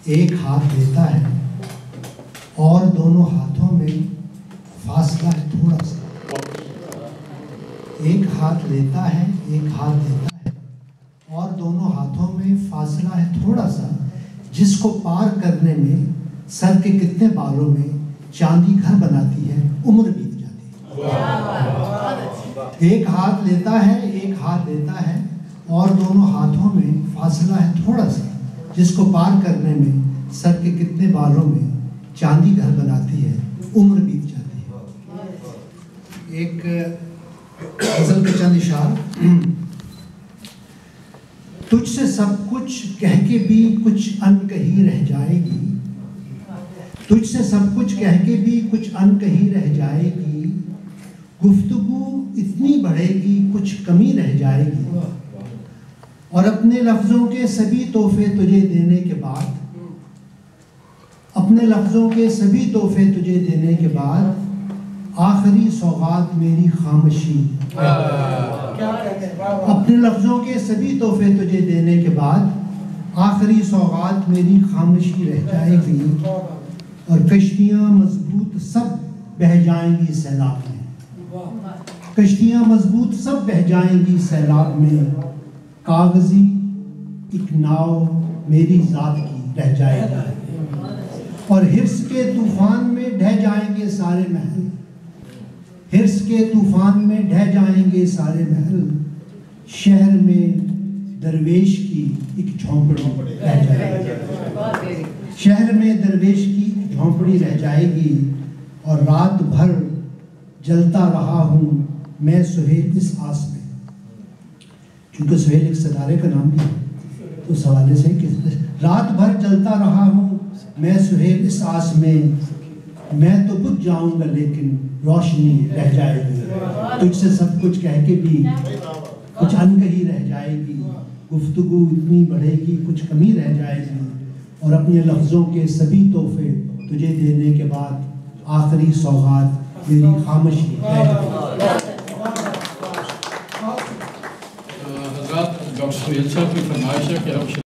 एक हाथ देता है और दोनों हाथों में फासला है थोड़ा सा। एक हाथ लेता है, एक हाथ देता है और दोनों हाथों में फासला है थोड़ा सा, जिसको पार करने में सर के कितने बालों में चांदी घर बनाती है, उम्र बीत जाती है। एक हाथ लेता है, एक हाथ देता है और दोनों हाथों में फासला है थोड़ा सा, जिसको पार करने में सर के कितने बालों में चांदी घर बनाती है, उम्र बीत जाती है। एक गजल के चंद इशार। तुझसे सब कुछ कह के भी कुछ अनकही रह जाएगी, तुझसे सब कुछ कह के भी कुछ अनकही रह जाएगी, गुफ्तगू इतनी बढ़ेगी कुछ कमी रह जाएगी, और अपने लफ्ज़ों के सभी तोहफे तुझे देने के बाद, अपने लफ्ज़ों के सभी तोहफे तुझे देने के बाद आखिरी सौगात मेरी खामोशी। अपने लफ्ज़ों के सभी तोहफे तुझे देने के बाद आखिरी सौगात मेरी खामोशी रह जाएगी, और कश्तियाँ मजबूत सब बह जाएंगी सैलाब में, कश्तियाँ मजबूत सब बह जाएंगी सैलाब में, कागजी एक नाव मेरी ज़ात की रह जाएगी, और हिर्स के तूफान में ढह जाएंगे सारे महल, हिर्स के तूफान में ढह जाएंगे सारे महल, शहर में दरवेश की एक झोंपड़ी रह जाएगी, शहर में दरवेश की झोंपड़ी रह जाएगी, और रात भर जलता रहा हूँ मैं सुहेल इस आस में, क्योंकि सुहेल एक सितारे का नाम भी है, तो उस हवाले से कि रात भर जलता रहा हूँ मैं सुहेल इस आस में, मैं तो बुझ जाऊंगा लेकिन रोशनी रह जाएगी, तुझसे सब कुछ कह के भी कुछ अनकही रह जाएगी, गुफ्तगू इतनी बढ़ेगी कुछ कमी रह जाएगी, और अपने लफ्ज़ों के सभी तोहफे तुझे देने के बाद आखिरी सौगात मेरी खामोशी रह जाएगी। हज़रात डॉक्टर सुहेल साहब की फरमाइश है कि